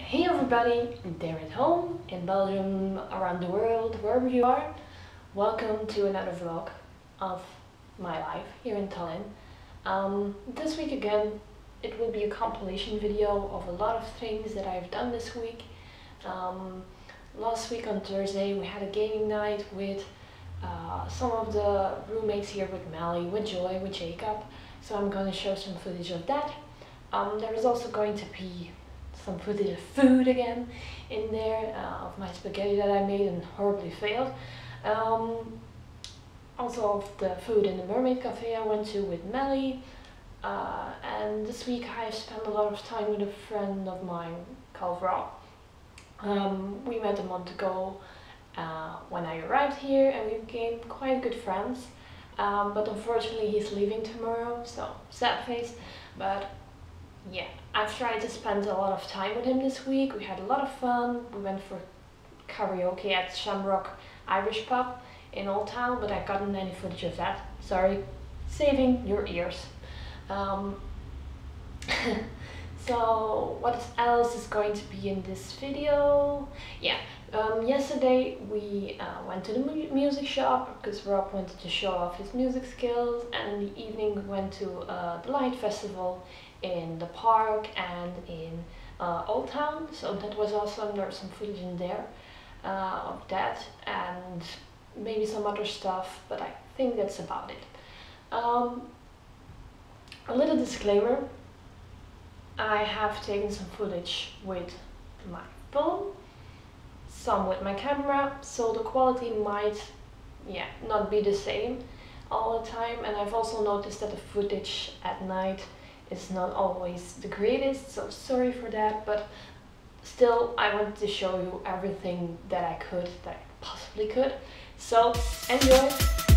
Hey everybody, there at home, in Belgium, around the world, wherever you are. Welcome to another vlog of my life here in Tallinn. This week again, it will be a compilation video of a lot of things that I've done this week. Last week on Thursday we had a gaming night with some of the roommates here, with Melly, with Joy, with Jacob. So I'm going to show some footage of that. There is also going to be some footage of food again in there, of my spaghetti that I made and horribly failed. Also of the food in the Mermaid Cafe I went to with Melly. And this week I spent a lot of time with a friend of mine called Rob. We met a month ago when I arrived here, and we became quite good friends. But unfortunately he's leaving tomorrow, so sad face. But yeah, I've tried to spend a lot of time with him this week. We had a lot of fun. We went for karaoke at Shamrock Irish Pub in Old Town, but I got any footage of that. Sorry, saving your ears. So what else is going to be in this video? Yeah, yesterday we went to the music shop because Rob wanted to show off his music skills, and in the evening we went to the Light Festival in the park and in Old Town. So that was awesome. There's some footage in there of that and maybe some other stuff, but I think that's about it. A little disclaimer: I have taken some footage with my phone, some with my camera, so the quality might not be the same all the time, and I've also noticed that the footage at night is not always the greatest, so sorry for that, but still I wanted to show you everything that I possibly could. So enjoy!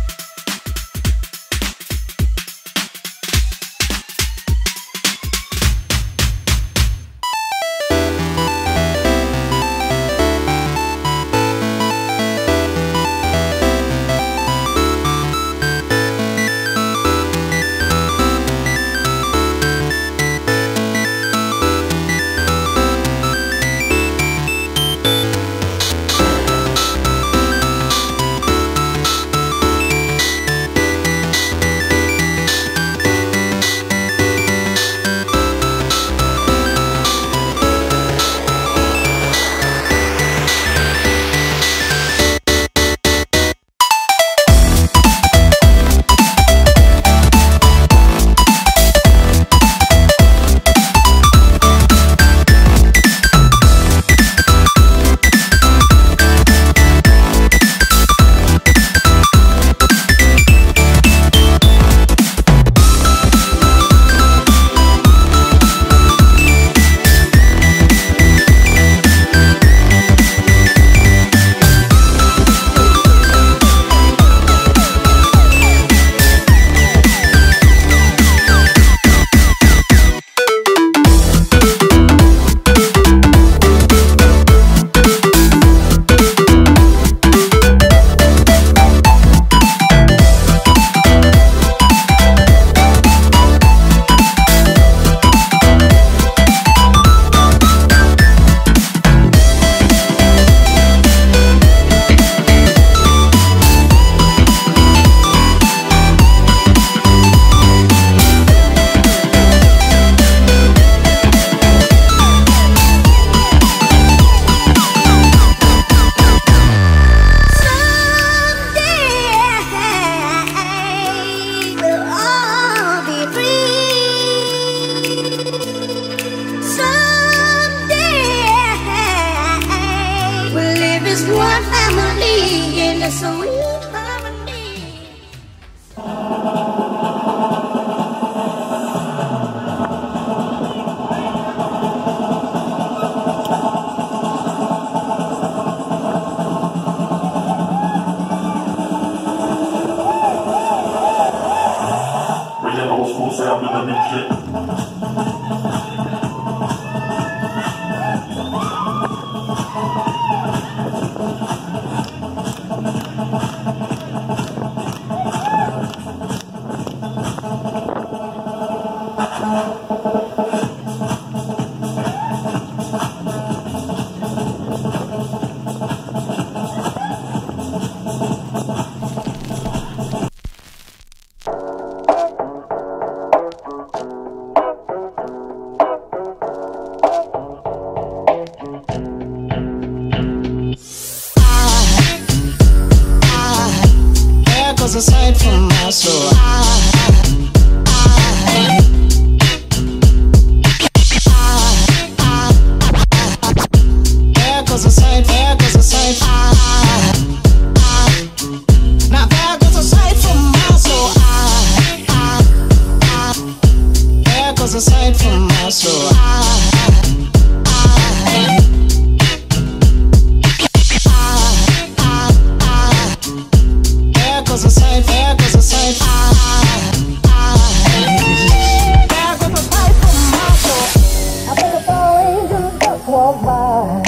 One family in a sweet harmony. Bring that old school sound to the new shit. aside from my soul. There goes a sight, there goes a sight. Now there goes a sight from my soul. There goes a sight from my soul. There goes a sight, there goes a sight. There goes a sight from my soul. I think a fall angel just walked by.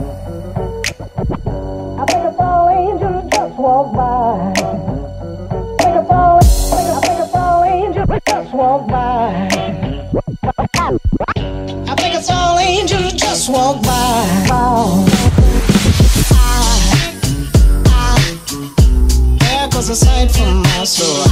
I think a fall angel just walked by. I think a fall angel just walked by. I think a fall angel just walked by. There goes a sight from my soul.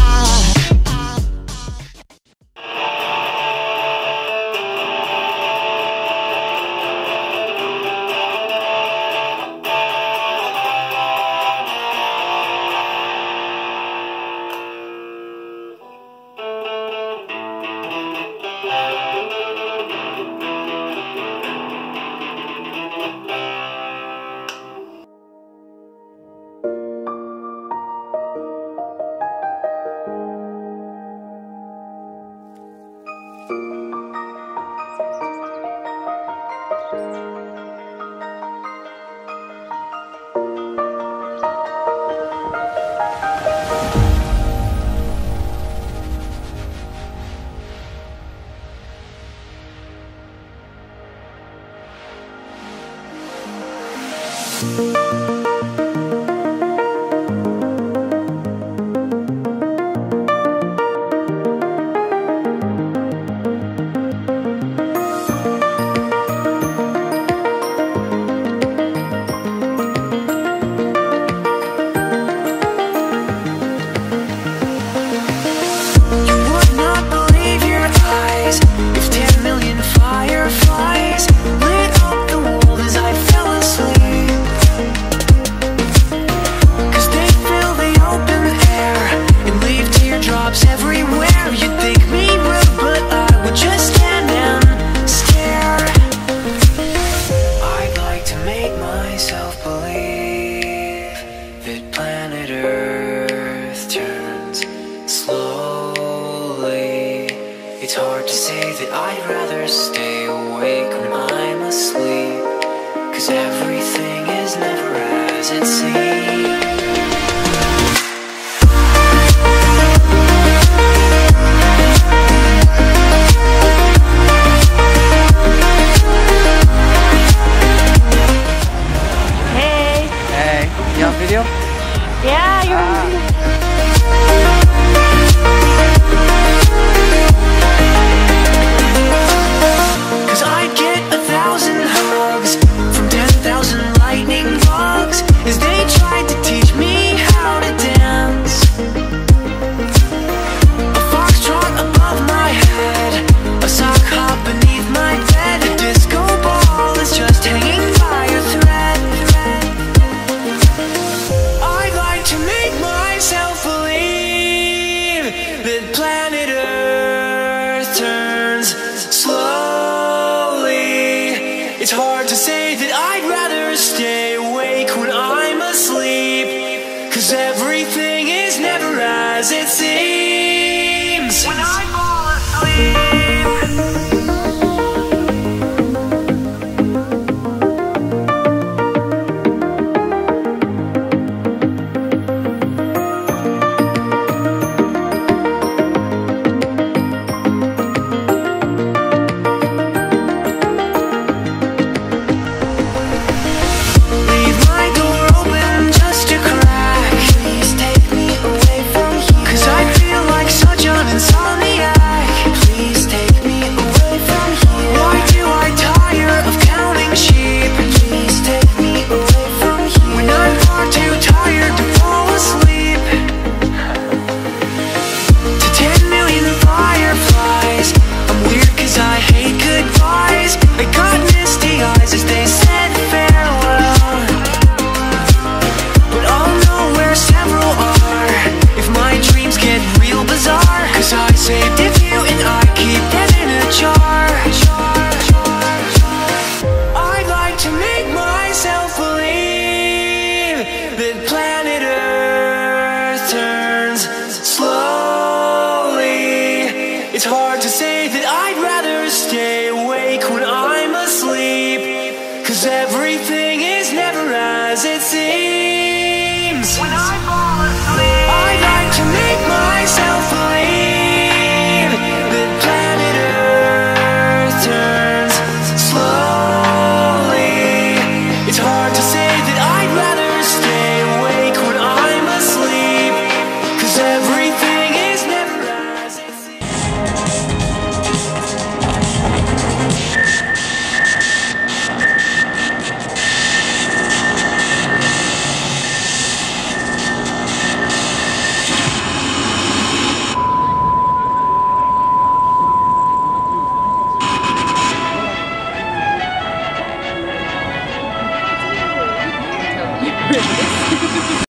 It's hard to say that I'd rather stay awake when I'm asleep, 'cause everything is never as it seems. Hey! Hey, you on video? Yeah, you're on video. It's hard to say that I'd rather stay awake when I'm asleep, 'cause everything is never as it seems. When I fall asleep. 'cause everything is never as it seems.